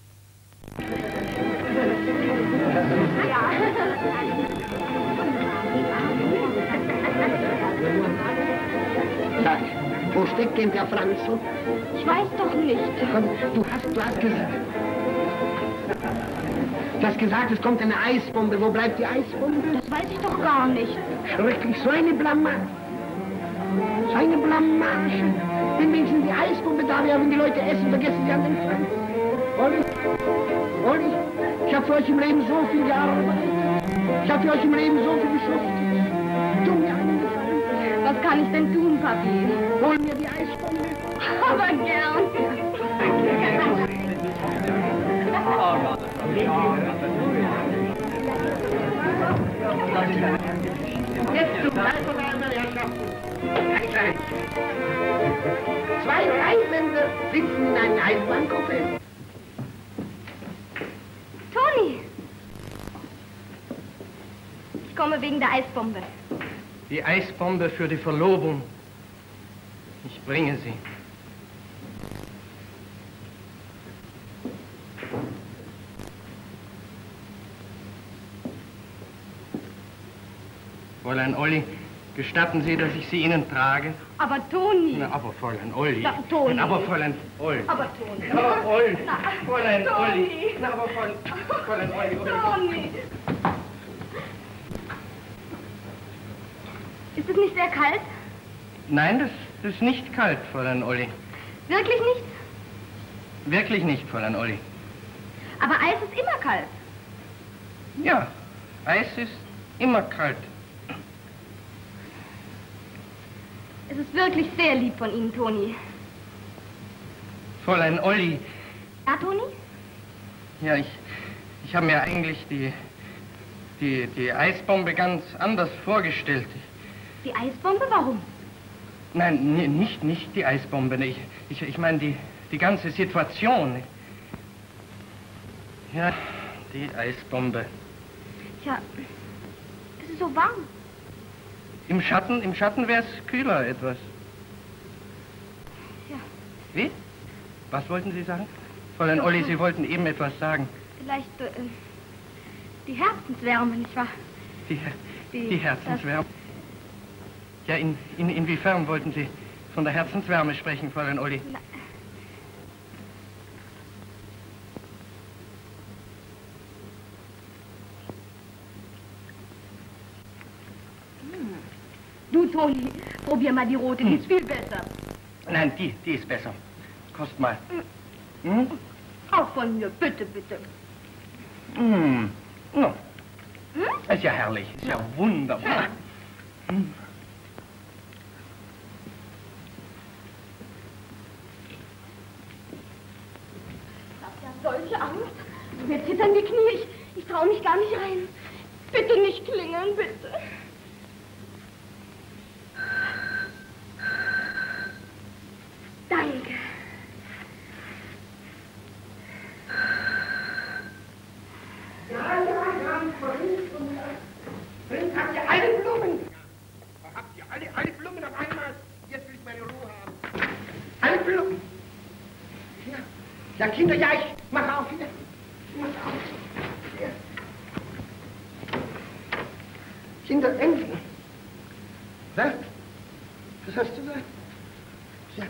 Sag, wo steckt denn der Franzl? Ich weiß doch nicht. Komm, du hast gesagt, es kommt eine Eisbombe. Wo bleibt die Eisbombe? Das weiß ich doch gar nicht. Schrecklich, so eine Blamage. So eine Blamage. Wenn wenigstens die Eisbombe da wäre, wenn die Leute essen, vergessen sie an den Franz. Olli, ich habe für euch im Leben so viel gearbeitet. Ich habe für euch im Leben so viel geschuftet. Tu mir einen Gefallen. Was kann ich denn tun, Papi? Hol mir die Eisbombe. Aber gern. Jetzt zum Teil, meine Herrschaften. Zwei Rheinländer sitzen in einem Eisbahnkupé. Toni! Ich komme wegen der Eisbombe. Die Eisbombe für die Verlobung. Ich bringe sie. Fräulein Olli, gestatten Sie, dass ich sie Ihnen trage? Aber Toni! Na, aber Fräulein Olli. Na, Toni. Na, aber Fräulein Olli. Aber Toni! Aber Olli. Na, Fräulein Toni. Olli. Na, aber Fräulein Olli. Toni! Ist es nicht sehr kalt? Nein, das Das ist nicht kalt, Fräulein Olli. Wirklich nicht? Wirklich nicht, Fräulein Olli. Aber Eis ist immer kalt. Ja, Eis ist immer kalt. Es ist wirklich sehr lieb von Ihnen, Toni. Fräulein Olli. Ja, Toni? Ja, ich habe mir eigentlich die Eisbombe ganz anders vorgestellt. Die Eisbombe? Warum? Nein, nicht die Eisbombe. Ich meine die ganze Situation. Ja, die Eisbombe. Tja, es ist so warm. Im Schatten wäre es kühler etwas. Ja. Wie? Was wollten Sie sagen? Fräulein Olli, Sie wollten eben etwas sagen. Vielleicht die Herzenswärme, nicht wahr? Die Herzenswärme. Ja, inwiefern wollten Sie von der Herzenswärme sprechen, Fräulein Olli? Du, Toni, probier mal die rote, die ist viel besser. Nein, die ist besser. Kost mal. Hm? Auch von mir, bitte, bitte. Hm. No. Hm? Ist ja herrlich, ist ja wunderbar. Hm. Ich hab ja solche Angst. Mir zittern die Knie. Ich traue mich gar nicht rein. Bitte nicht klingeln, bitte. Danke. Habt ihr alle Blumen? Habt ihr alle Blumen auf einmal? Jetzt will ich meine Ruhe haben. Alle Blumen. Ja, Kinder, ja, ich mach auf hier. Mach auf. Hier. Kinder, Enkel. Was? Was hast du da? Ja.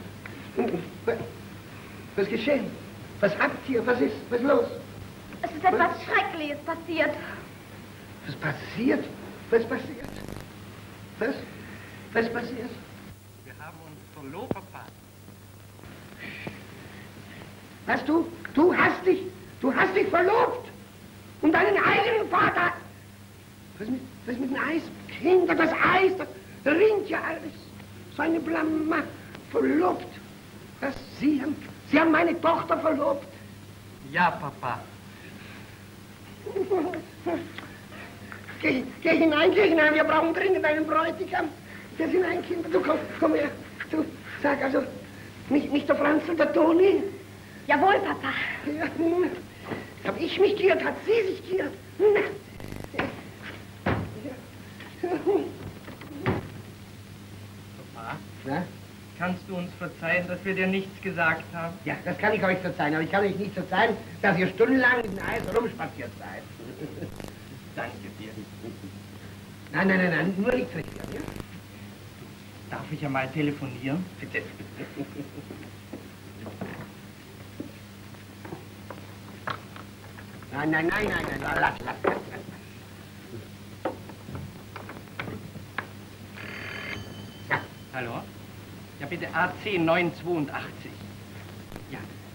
Was ist geschehen? Was habt ihr? Was ist los? Es ist etwas Schreckliches passiert. Was passiert? Was passiert? Was? Was passiert? Wir haben uns verlobt, Papa. Was du hast dich verlobt. Und deinen eigenen Vater. Was mit dem Eis? Kinder, das Eis, das rinnt ja alles. So eine Blama. Verlobt. Was? Sie haben meine Tochter verlobt. Ja, Papa. Geh hinein, wir brauchen dringend einen Bräutigam. Geh hinein, Kinder, du komm her. Du, sag also, nicht der Franz und der Toni? Jawohl, Papa. Ja, hab ich mich geirrt, hat sie sich geirrt. Papa? Ja? Kannst du uns verzeihen, dass wir dir nichts gesagt haben? Ja, das kann ich euch verzeihen, aber ich kann euch nicht verzeihen, dass ihr stundenlang mit dem Eis rumspaziert seid. Danke dir. Nein, nur nichts riskieren, ja? Darf ich ja mal telefonieren? Bitte. Nein, lass. Ja. Hallo? Ja, bitte AC 982. Ja.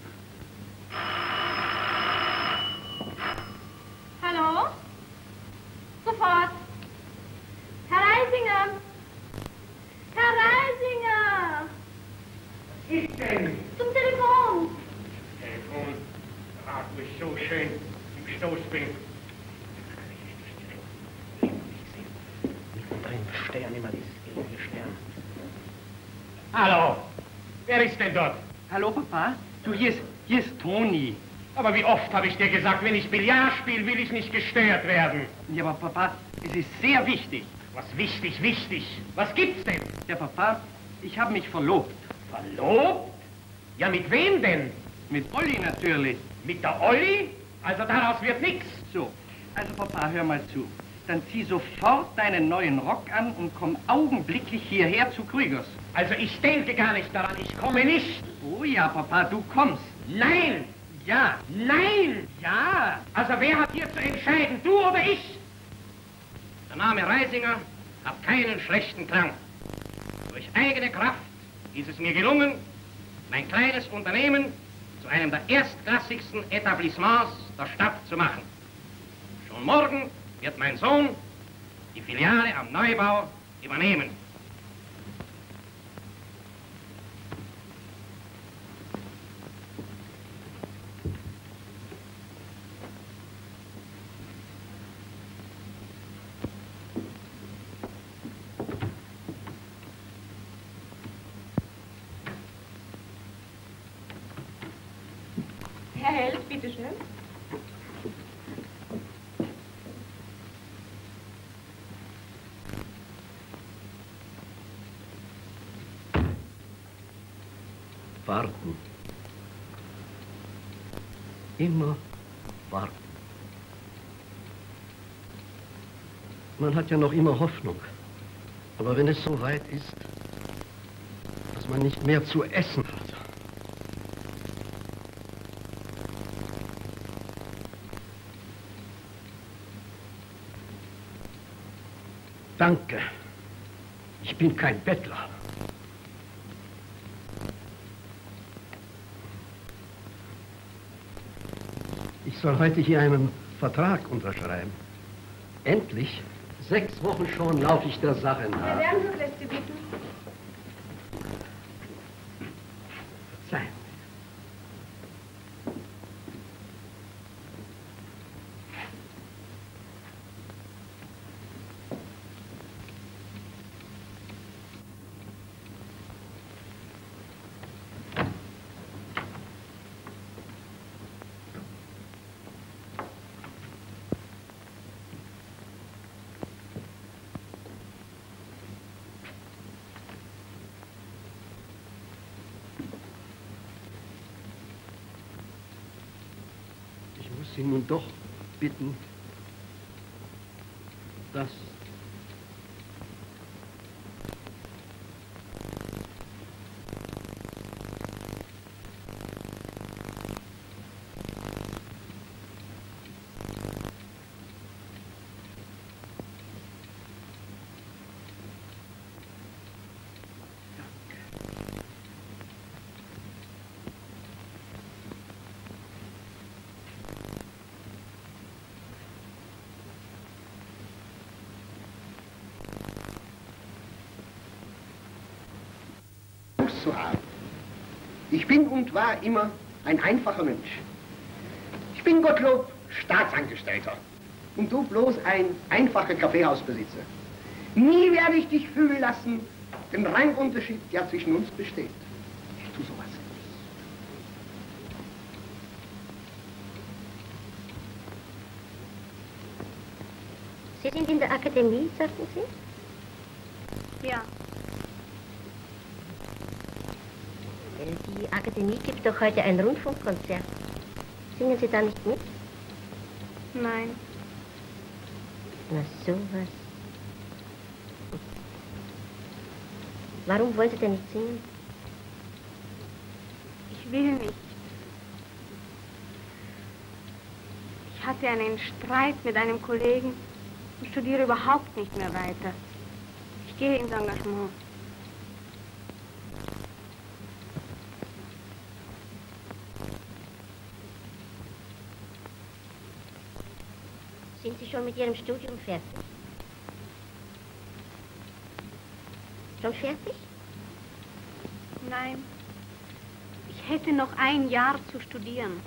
Hallo? Sofort. Herr Reisinger! Herr Reisinger! Was ist denn? Zum Telefon. Telefon, ach, wo ich so schön im Stoß bin. Mittendrin, Stern, immer dieses ewige Stern. Hallo, wer ist denn dort? Hallo, Papa? Du, hier ist Toni. Aber wie oft habe ich dir gesagt, wenn ich Billard spiele, will ich nicht gestört werden. Ja, aber Papa, es ist sehr wichtig. Was wichtig? Was gibt's denn? Ja, Papa, ich habe mich verlobt. Verlobt? Ja, mit wem denn? Mit Olli natürlich. Mit der Olli? Also daraus wird nichts. So, also Papa, hör mal zu. Dann zieh sofort deinen neuen Rock an und komm augenblicklich hierher zu Krügers. Also ich denke gar nicht daran, ich komme nicht. Oh ja, Papa, du kommst. Nein! Ja. Nein! Ja. Also wer hat hier zu entscheiden, du oder ich? Der Name Reisinger hat keinen schlechten Klang. Durch eigene Kraft ist es mir gelungen, mein kleines Unternehmen zu einem der erstklassigsten Etablissements der Stadt zu machen. Schon morgen wird mein Sohn die Filiale am Neubau übernehmen. Herr Held, bitteschön. Warten. Immer warten. Man hat ja noch immer Hoffnung. Aber wenn es so weit ist, dass man nicht mehr zu essen hat. Danke. Ich bin kein Bettler. Ich soll heute hier einen Vertrag unterschreiben. Endlich. 6 Wochen schon laufe ich der Sache nach. Herr Wernburg lässt Sie bitten. Verzeihen. Sie nun doch bitten, dass zu haben. Ich bin und war immer ein einfacher Mensch. Ich bin Gottlob Staatsangestellter und du bloß ein einfacher Kaffeehausbesitzer. Nie werde ich dich fühlen lassen, den Rangunterschied, der zwischen uns besteht. Ich tu sowas nicht. Sie sind in der Akademie, sagten Sie? Ja. Die Akademie gibt doch heute ein Rundfunkkonzert. Singen Sie da nicht mit? Nein. Na, sowas. Warum wollen Sie denn nicht singen? Ich will nicht. Ich hatte einen Streit mit einem Kollegen und studiere überhaupt nicht mehr weiter. Ich gehe ins Engagement. Sind Sie schon mit Ihrem Studium fertig? Schon fertig? Nein. Ich hätte noch ein Jahr zu studieren.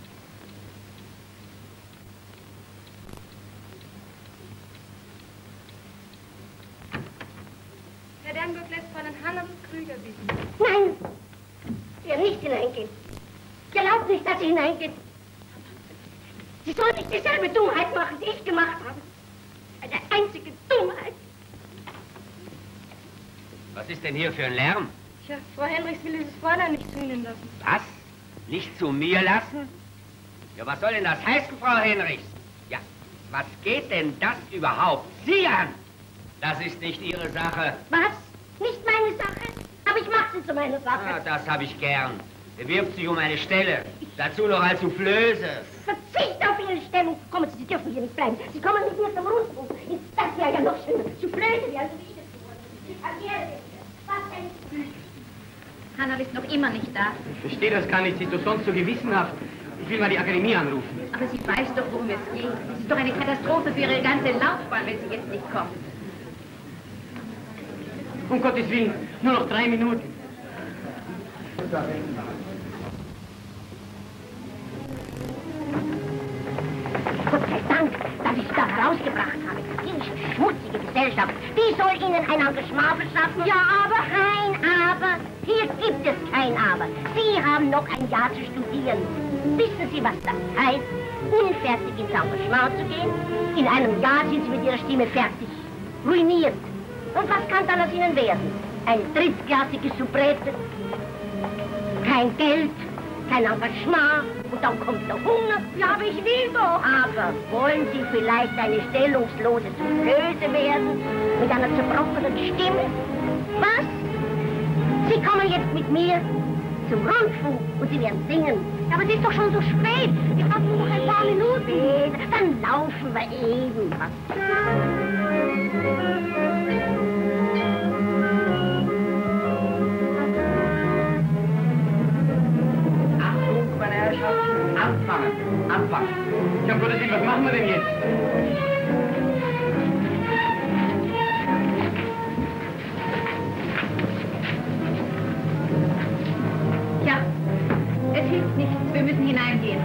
Herr Dernburg lässt Fräulein Hanna Krüger bitten. Nein! Sie werden nicht hineingehen. Ich erlaube nicht, dass Sie hineingehen. Sie soll nicht dieselbe Dummheit machen, die ich gemacht habe. Eine einzige Dummheit. Was ist denn hier für ein Lärm? Tja, Frau Henrichs will dieses Fräulein nicht zu Ihnen lassen. Was? Nicht zu mir lassen? Ja, was soll denn das heißen, Frau Henrichs? Ja, was geht denn das überhaupt Sie an? Das ist nicht Ihre Sache. Was? Nicht meine Sache? Aber ich mache sie zu meiner Sache. Ah, das habe ich gern. Bewirbt sich um eine Stelle. Dazu noch als Soufflöse. Verzicht auf Ihre Stellung. Kommen Sie, Sie dürfen hier nicht bleiben. Sie kommen mit mir zum Rundfunk. Das wäre ja noch schöner. Soufflöse, wie also wie ich es geworden bin. Karriere. Was denn? Hannah ist noch immer nicht da. Ich verstehe das gar nicht. Sie ist doch sonst so gewissenhaft. Ich will mal die Akademie anrufen. Aber sie weiß doch, worum es geht. Es ist doch eine Katastrophe für ihre ganze Laufbahn, wenn sie jetzt nicht kommt. Um Gottes Willen, nur noch 3 Minuten. Gott sei Dank, dass ich es da rausgebracht habe. Diese schmutzige Gesellschaft, die soll Ihnen ein Engagement verschaffen. Ja, aber kein Aber. Hier gibt es kein Aber. Sie haben noch ein Jahr zu studieren. Wissen Sie, was das heißt? Unfertig ins Engagement zu gehen? In einem Jahr sind Sie mit Ihrer Stimme fertig. Ruiniert. Und was kann dann aus Ihnen werden? Ein drittklassiges Soubrette? Kein Geld, kein Engagement und dann kommt der Hunger. Ja, aber ich will doch. Aber wollen Sie vielleicht eine stellungslose Soufflöse werden? Mit einer zerbrochenen Stimme? Was? Sie kommen jetzt mit mir zum Rundfunk und Sie werden singen. Ja, aber es ist doch schon so spät. Wir haben nur noch ein paar Minuten. Dann laufen wir eben. Meine Herrschaften, anfangen. Ja, um Gottes Willen, was machen wir denn jetzt? Ja, es hilft nichts. Wir müssen hineingehen.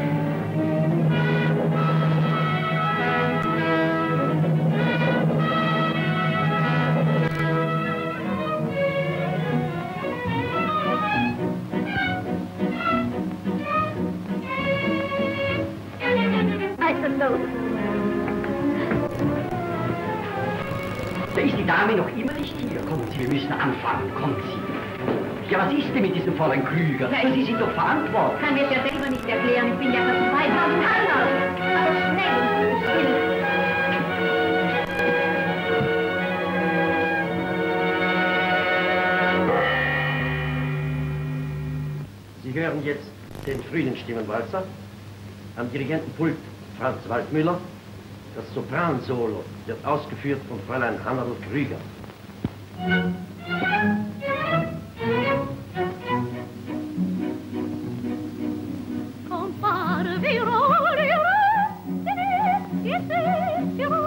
Da ist die Dame noch immer nicht hier. Kommen Sie, wir müssen anfangen. Kommen Sie. Ja, was ist denn mit diesem Fräulein Krüger? Ja, Sie sind doch verantwortlich. Kann mir das ja selber nicht erklären. Ich bin ja verzweifelt. Aber schnell, ich will. Sie hören jetzt den Frühlingsstimmenwalzer. Am Dirigentenpult Franz Waldmüller. Das Sopransolo wird ausgeführt von Fräulein Hannadl Krüger. Compare vero,